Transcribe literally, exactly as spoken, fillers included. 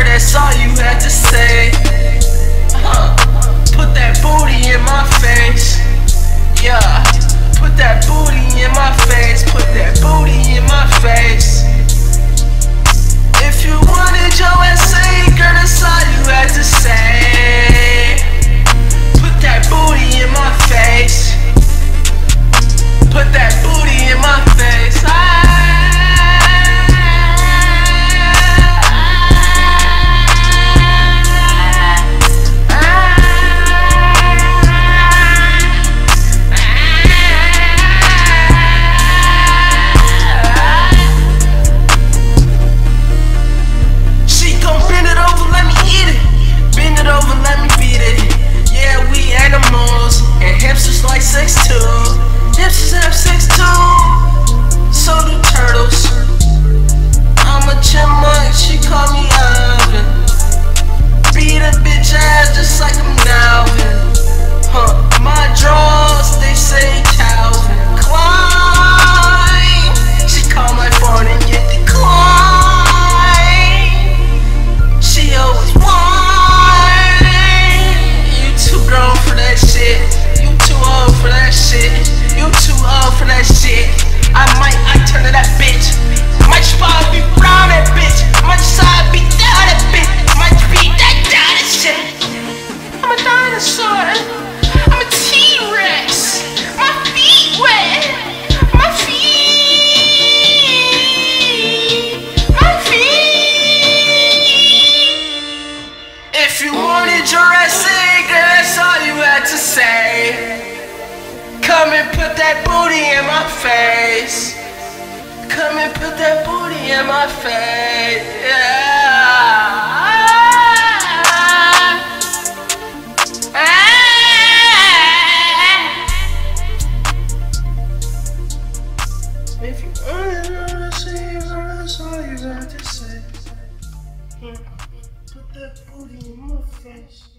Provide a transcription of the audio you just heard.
Girl, that's all you had to say. Huh. Put that booty in my face. Yeah. Put that booty in my face. Put that booty in my face. If you wanted your essay, girl, that's all you had to say. Put that booty in my face. Put that booty in my face. Ah. Hamsters like sex too. Hamsters have sex too. So do turtles. I'm a chipmunk, she call me Alvin. Beat a bitch ass just like I'm Alvin. Huh. My drawers, they say Calvin Klein. She call my phone and get declined. She always whine. You too grown for that shit. For that shit, you too old for that shit. I might, I turn to that bitch. Might spot be brown that bitch. Might side be down that bitch. Might be that down that shit. I'm a dinosaur. I'm a T-Rex. My feet wet. My feet. My feet. If you wanted your essay, girl, that's all you had to say. Come and put that booty in my face. Come and put that booty in my face. Yeah. If you want to say, that's all you got to say. Put that booty in my face.